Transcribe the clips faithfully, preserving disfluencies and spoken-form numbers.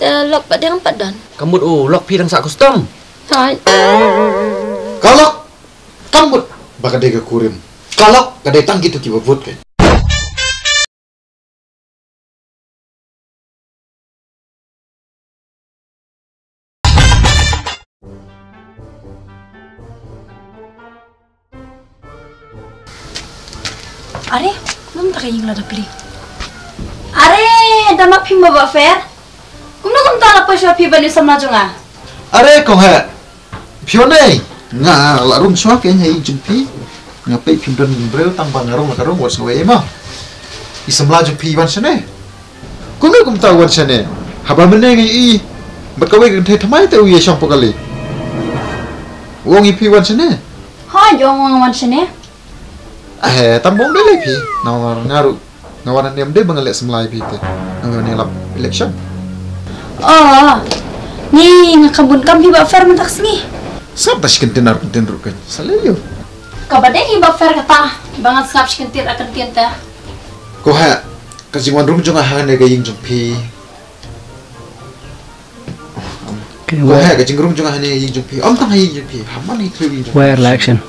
ta lok pa dang padan. Kamut oh lok pi dang sak custom. Hai. Kalok kamut baka dega kurim. Kalok kadai tang gitu kiba vote ke. Are, belum tak kayak ngelada beli. Are, dah mak pim bawa fair. Kumna kum tak apa sih pim bani sama junga. Are kong ha. Pione nga larung swa ke nya jumpi. Ngapai pim dan breu tang bangarung lakarung was ngawe ema. Isam laju pi wan sene. Kumna kum ta wan sene. Haba mene ngai i. Berkawe genthe thamai te uye syang pokali. Wong i pi wan sene. Ha, jong wong wan sene. Eh, tambong deh pi. Nawar ngaru. Ngawaran diam deh bangalek semlai pi te. Ngawan elap election. Oh, ni ngakabun kam hiba fair mentak sengi. Sab tas kentenar kentenru kan. Saleo. Kabade hiba fair kata, bangat skap kentir akan tienta. Ko ha. Kajingwan rum junga ha ne gaying jumpi. Ko ha kajing rum junga ha ne gaying jumpi. Om tang gaying jumpi. Haman ni tri jumpi. Where election?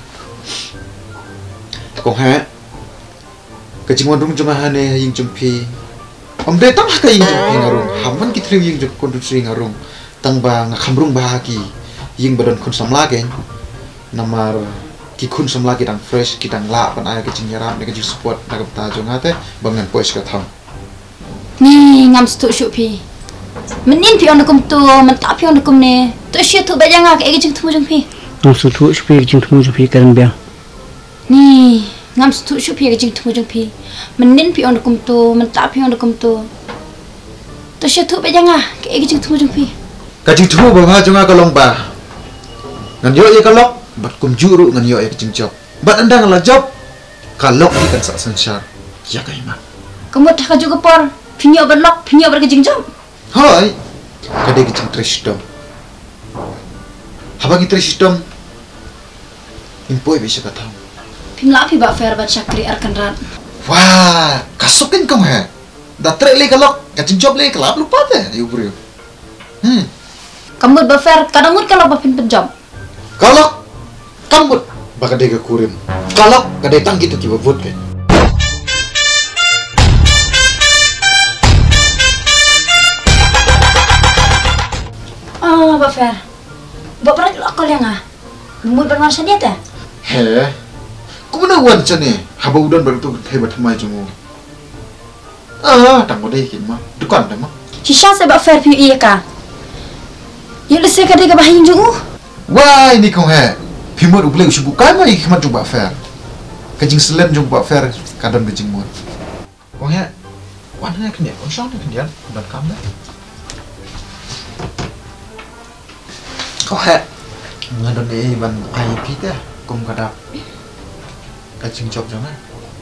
Ko ha. Kajingwan rum junga ha ne gaying jumpi. Om deh tang ka ying jumpi ngarung. Haman ki tri ying juk kondusri ngarung. Tang ba ngakamrung bahagi. Ying badan kun samlagen. Namar ki kun samlagi dang fresh ki dang la pan ay kajing yaram ne kajing support na kapta junga te bangan pois ka tham. Ni ngam stu shupi. Menin pi on kum tu, mentap pi on kum ne. Tu shi tu bajang ak egi jing tu jing pi. Ngam su tu shupi jing tu shupi karan bia. Ni ngam stu shupi egi jing tu jing pi. Menin pi on kum tu, mentap pi on kum tu. Tu shi tu bajang ak egi jing tu jing pi. Kajing tu ba junga ka long ba. Ngan yo ye kalok bat kum juru ngan yo ye kajing job. Bat anda ngala job kalok di kan sa sansar. Ya kai ma. Kamu tak juga por. Pinyo berlok, pinyo berkejing jom. Hoi. Kadai kajing tristom. Haba ki tristom. Impoi bisa ka tham. Pimla pi ba fair bat syakri arkan rat. Wah, kasukin kamu ha. Da tre le kalok kajing job le kalap lupa te. Yu bro. Hmm. Kamu ba fair kadang mut kalau ba pin penjob. Kalok kambut baka dega kurim. Kalok kadai tang gitu kiba vote ke. Ah, ba fair. Ba pernah lokal yang ah. Mut bermasa dia teh. He. Kumana wan chane. Haba udan baru tu hebat mai jumu. Ah, tang modai kin ma. Dukan dah ma. Shisha se ba fair pi iya ka. Yang lese ka dega bahin jungu. Wah, ini kau he. Pimut ublek usubu kai mai khmat jumpa fair. Kajing selem jumpa fair kadang kajing mut. Kau he. Wan he kenya, kau syang kenya dan kam dah. Kau he. Ngadon ni ban I P teh. Kum kadap. Kajing job jangan.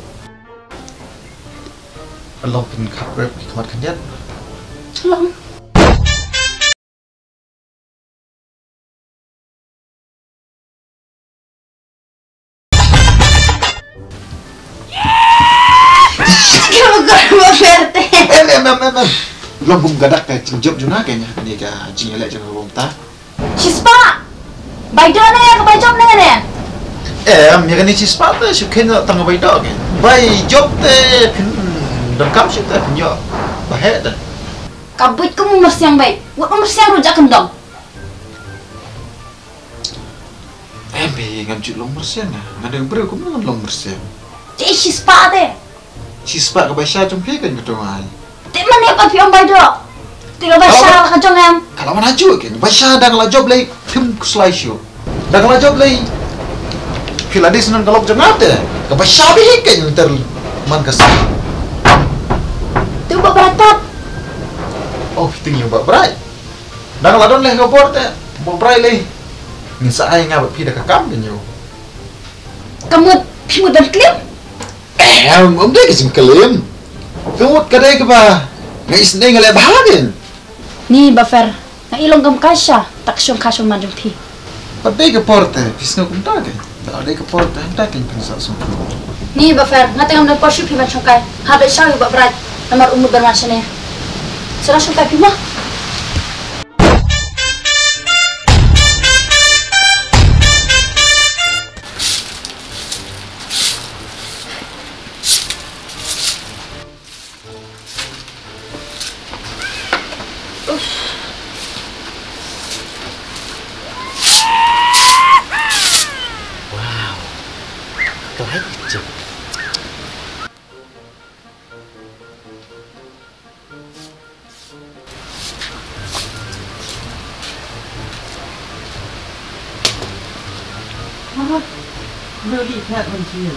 Allah pin khat rep khmat kenya. Long. Kamu kau ba fair teh. Em em em em. Long kum gadak kajing job jangan kenya. Ni ka jing elek jangan bom ta. Shispa. Bai do ne ka bai job ne ne. Eh, am ya ni cispa te suken tang bai dog. Bai job te pin dan kam sik te nyo. Ba he te. Kabut kamu mersiang baik. Wat mersiang rujak kendong. Eh, be ngam cik long mersian na. Ngadeng bre kum ngam long mersian. Cik shispa teh. Cispa ka baisha jumpi kan gitu ai. Tik mana apa pi om bai do. Tiga basah ka jong em. Kalau mana ju kan baisha dang la job lay tim kuslai show. Dang la job lay Filadis nan kalok jangan te. Ka baisha bi kan ter man ka sa. Tu ba beratat. Oh, tinggi ba brai. Dang la don leh ka bor te. Bo brai lay. Ni sa ai nga ba pi da ka kam nyo. Kamu kamu dan klip. Eh, om deh kisah kelim. Kamu kadai ke ba? Ngai isne ngale bahagin. Ni ba fair. Na ilong gam kasha. Tak syong kasha majum pi. Padai ke porte, pisna kum ta ke. Padai ke porte, hendak kin pensa sum. Ni ba fair. Ngate ngam dan poshu pi macam kai. Habe syang ba berat. Nomor umur bermacam ni. Salah syong kai pi mah. Wow. Keren aja. Mama, udah lihat kuncinya.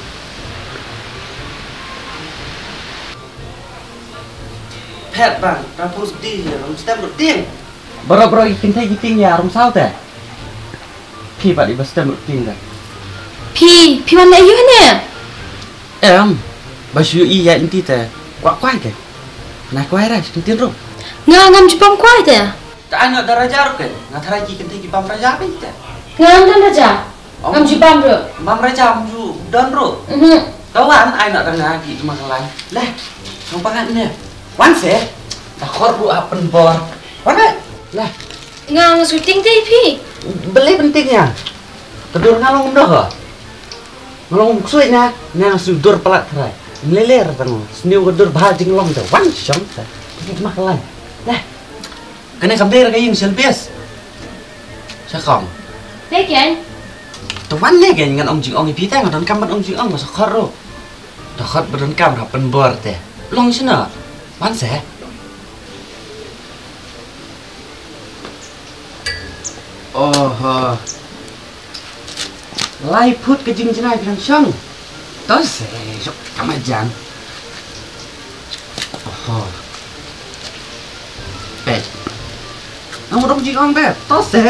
Pet bang, rapor sedih ya, rum sedang berting. Bro-bro ikin thay giting ya rum sao teh. Pi pak di bas tem rutin dah. Pi, pi mana you ni? Em, bas yu i ya inti teh. Kuat kuat ke? Nah kuat dah, sentin rum. Nga ngam jepang kuat ya? Tak ada daraja ruk kan? Ngat raji kan tinggi pam raja apa itu? Ngam dan raja. Ngam jepang bro. Pam raja amju dan bro. Mhm. Kawan, ai nak tengah lagi cuma kelai. Lah, nampak ni. Wan se, tak kor bu apen bor. Mana? Lah, Nga ngasuting deh pi. beli pentingnya. Kedur ngalong dah ke? Ngalong suai na, na sudur pelat terai. Meleler tang, seniu kedur bahajing long dah. Wan syam teh. Ini cuma kelai. Lah, kena kamera kayak yang selbias. Sakong. Deh kan? Tuan ni kan dengan om jing ong ipita ngadon kambat om jing ong masa karo. Dapat berdon kam hapen bor teh. Long sana. Wan se. Oh. Lai put ke jing jenai bilang syang. Tos se, sok kamajan. Oh. Eh. Namu dong jing ong be. Tos se.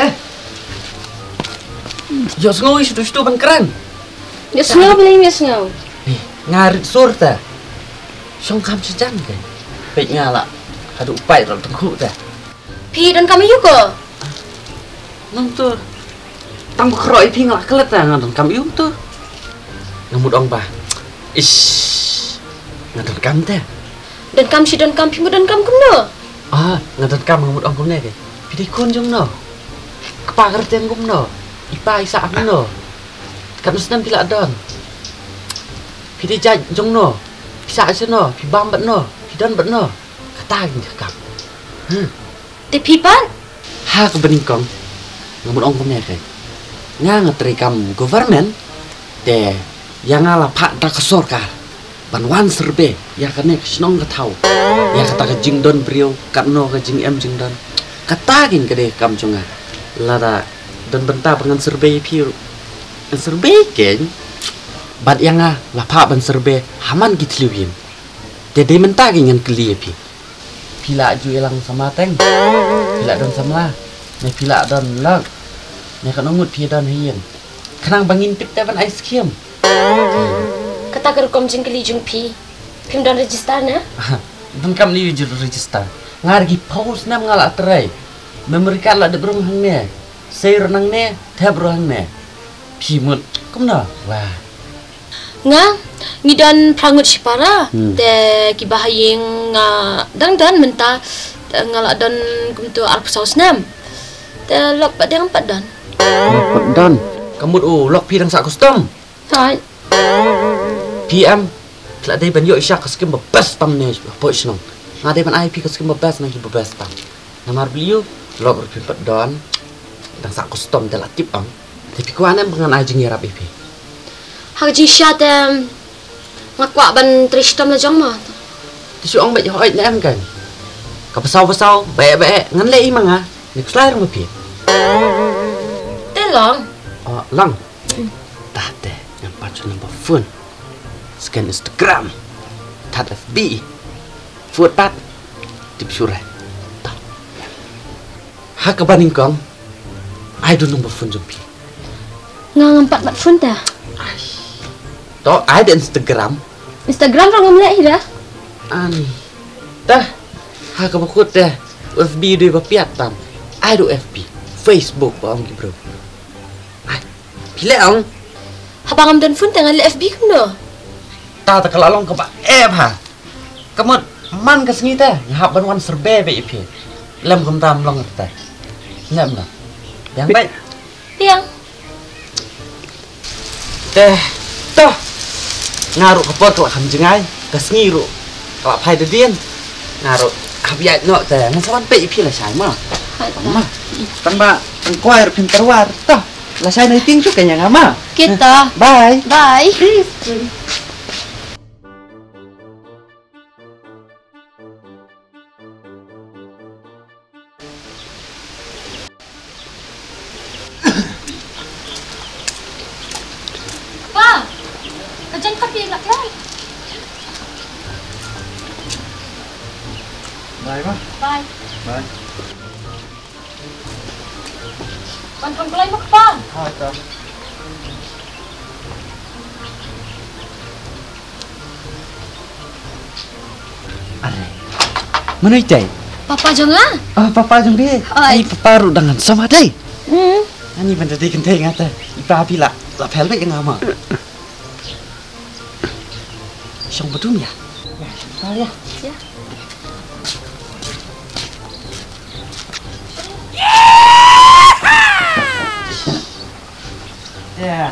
Yo sengau isu-isu ban keren. Ya sengau beli ya sengau. Nih, ngarit sur teh. Syong kam sejam kan. Baik ngala. Ada upai dalam tengku teh. Pi dan kami juga. Nang tu. Tang bekroi pi ngalak kelet teh ngadon kam iu tu. Ngamud ong bah. Ish. Ngadon kam teh. Dan kam si dan kam pi dan kam kumno. Ah, ngadon kam ngamud ong kum ne ke. Pidi kun jong no. Kepagar tiang kum no. Ipa isa am no. Kat musnam pila adon. Pidi jaj jong no. Bisa aja no, pi bambat no, pi don bet no. Kata gini kam. Hmm. Te pi pan? Ha kebeningkong. Ngamud ong kum ne ke. Nga ngetri kam government de yang ala pak da kesor ka. Ban wan serbe ya kane snong ka tau. Ya kata ka jing don brio kat no ka jing em jing don. Kata gin ke de kam jonga. Lada dan benta pengan serbe piu. Serbe ken. Bat yang ah lapa ban serbe haman gitliwin. Dede menta gin keli pi. Pila ju elang sama teng. Pila don samla. Ne pila don lang. Ne kan ngut pi don hien. Kenang bangin tip teban ice cream. Kata kerkom jing keli jung pi. Pim dan register na? Dan kam ni jur register. Ngargi pause nam ngala terai. Memberikan la de brung hang ne. Saya renang ne, tab ruang ne. Pimut, kum na. Wah. Nga ngidan prangut sipara. Hmm. Te kibahaying nga dan dan menta ngala dan kumtu alpusaus nam. Te lok pat yang pat dan. Don, kamu oh lok pi dang sak custom. Hai. P M. Tla dai ban yo isyak keskim bebas pam ne. Bo snong. Ngade ban I P keskim bebas nang ki bebas pam. Namar beliau lok pi pat don. Dang sak custom telah tip am. Tapi ku anem pengan ajing ya rapi pi. Haji syat em ngakwa ban tristam la jong ma. Tisu ong bet hoi nem kan. Ka pesau-pesau, bae-bae ngan le imang ah. Nik slair mo pi. Telong. Oh, lang. Tah teh yang pacu number phone. Scan Instagram. Tat F B. Food pat. Tip sure. Tah. Ha ka baning kong. I don't number phone jumpi. Nga ngampat mat phone ta. Toh, I ada Instagram. Instagram ra ngam lai dah. Ani. Tah. Ha ka bakut teh. F B doi bapiat tam. I do F B. Facebook pa ang bro. Ai. Pila ang Habang am dan phone ta ngal F B kumno. ta ta kalalong ka ba eh ha. Kamu man ka sengi teh. Ngahap ban wan serbe be ipi. Lem kum tam long teh. Nem lah. Yang baik. Yang Teh. Toh. Ngaruh ke pot kelak ham jengai. Ka sengi ru. Kelak pai de dien. Ngaruh biar nak teh, ngan sawan pe pi lah sai mah. Mah, tan ba, tan kuai pin terwar tah. Lah sai nai ting chu kanya ngama. Kita. Bye. Bye. Pa, kerjaan kopi nak kelar. Bye mah. Bye. Bye. Bantuan kelai mak pa. Ha ta. Are. Mana cai? Papa jangan. Ah, papa jeng be. Ai. Ai papa ru dengan sama dai. Hmm. Ani ban jadi kenteng ngata. Ipa pi la, la pel be ngama. Song betul ya? Ya, sebentar ya. Ya. Ya.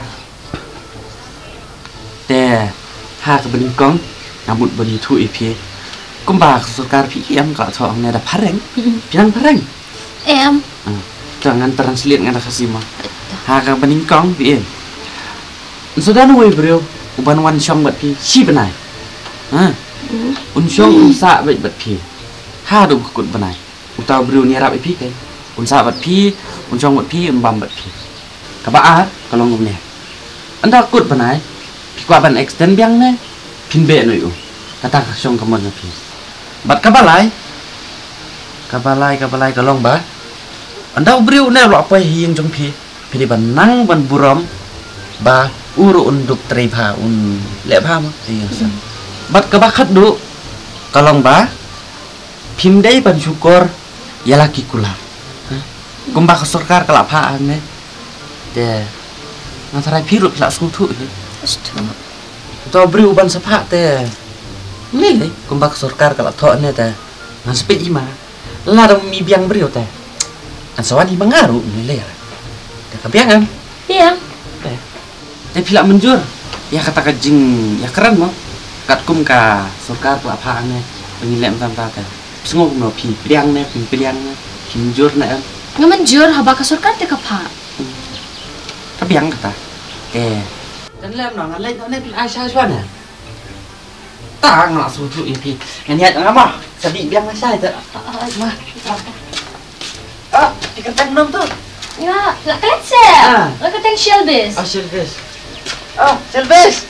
Teh, ha ke bening kong, nambut beri tu ipi. Kumbak sukar pi kiam ka thong ne da pareng. Piang pareng. Em. Jangan translate ngada kasima. Ha ke bening kong pi. Sudah nuwe bro, uban wan syong bat pi si benai. Ha. Un syong un sa bat bat pi. Ha du kut benai. Utau bro ni rap pi kai. Un sa bat pi, un syong bat pi, un bam bat pi. Kabaa kalau ngomnya. Anda kut benai. Pi kwa ban extend biang ne. Pin be no yu. Kata syong kamon pi. Bat kabalai. Kabalai kabalai kalong ba. Anda bro ne lo apa yang jong pi. Pi di ban nang ban buram ba uru unduk teripha un lepha ma. Iya sa. Bat kabakat du. Kalong ba. Pim dai ban syukur ya laki kula. Kumba ke sorkar kelapaan ne. De antara piru pila sutu ni. Astu. To beri uban sepak te. Ni kumba ke sorkar kelap tho ne te. Ngan sepe ima. La dam mi biang beri te. An sawani mengaru ni le. De kabiangan. Iya. De. De pila menjur. Ya kata kajing ya keren mo. Kat kum ka sorkar kelapaan ne. Pengilem tam ta te. Sengok no pi biang ne, pi biang ne. Menjur ne. Ngamanjur haba ka surkar te kapa. Kabiang kata. Eh. Dan lem no ngalai no ne pi Aisyah chuan ne. Ta ngla su tu ipi. Ngan ya ngama. Sadi biang Aisyah te. Ma. Ah, dikatakan nom tu. Ya, la kletse. Ah. La kateng shelbis. Ah, Silves. Ah, Silves.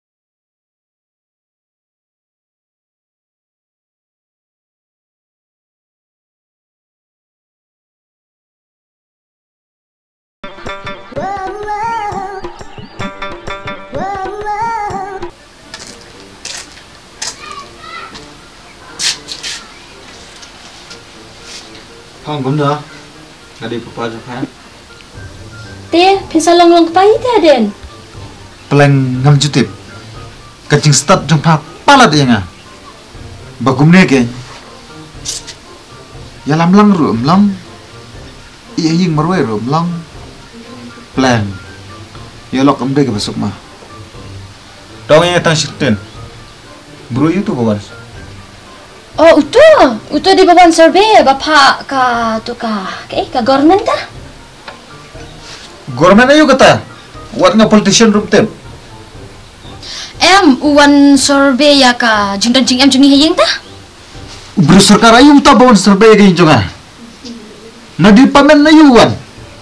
Không cũng được. Là đi papa cho khá. Te, pinsa long long kepai te aden. Peleng ngam jutip. Kacing start jong pa pala dia nga. Bagum ne ke. Ya lam lang ru long. Iya ying marwe ru long. Peleng. Ya lok am de ke besok mah. Dong yang tang sitin. Bro itu bawas. Oh, utu. Utu di bawan survey bapa ka tu ka. Ke ka government ta? Government ayo kata. Wat nga politician rum tem. Em uwan survey ya ka jingdan jing em jungi hayeng ta? Bro sarkar ayo ta bawan survey ke injonga. Na di pamen na yuwan.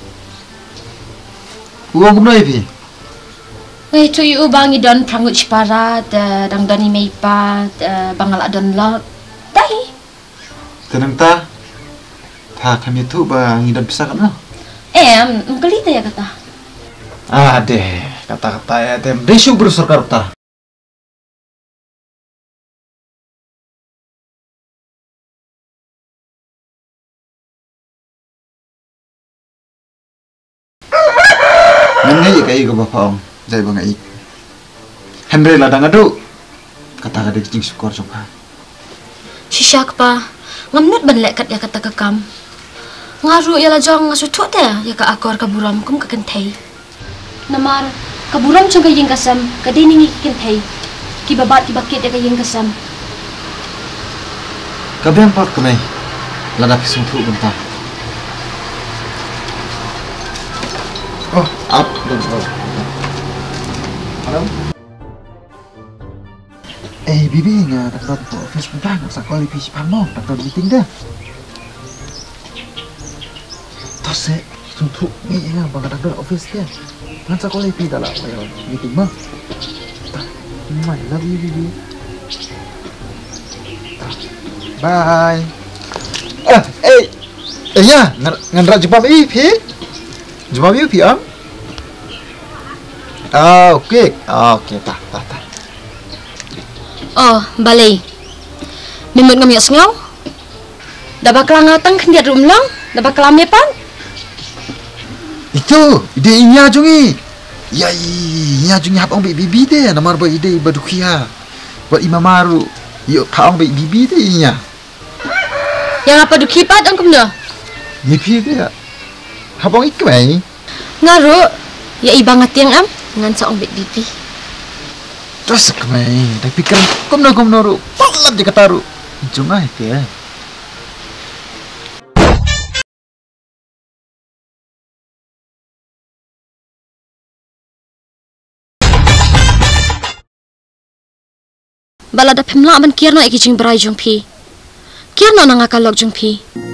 Uang gumna ipi. Ngai tu yu bangi don prangut chipara da dang doni meipa da bangal adon lot. Dai. Tenang ta. Ta kami tu ba ngidan pisah kan. Em, mkelita ya kata. Ah deh, kata-kata ya tem. Desu bro sarkar ta. Nangai kai ko bapong, jai bangai. Henry ladang adu. Kata kata jing syukur coba. Shisyak pa. Ngamnut ban lek kat ya kata kakam. Ngaru ya la jong ngasu tu te ya ka akor ka buram kum ka kentai. Namar ka buram chung ka yeng kasam ka diningi kentai. Ki babat ki bakit ya ka yeng kasam. Kabian pot kemai. Lada pisung tu bentar. Oh, up. Halo. Eh, bibi nga takut po office bentar nak sakol di pisi pamo, takut meeting dah. Tose, suntuk ni nga bang takut office dia. Nan sakol di pisi dalam meeting mah. My love you, bibi. Bye. Ah, eh, eh ya, ngan rak jumpa bi pi. Jumpa bi pi am. Ah, okey. Ah, okey, tah, tah, tah. Oh, balai. Mimut ngam yas ngau. Dah bakal ngatang kendia rumlang, dah bakal amepan. Itu, ide inya jungi. Ya, inya jungi hapang bi bibi deh, namar ba ide badukia. Buat imam maru. Yo, hapang bi bibi deh inya. Yang apa du kipat angkum dah? Bibi deh. Hapang ikmai. Ngaru, ya ibangat yang am ngan saong bit bibi. Terus kemai, dah pikir kum na kum noru, palat je kataru. Jungai dia. Bala da pemla ban kierno iki jing brai jong pi. Kierno nang akalok jong pi.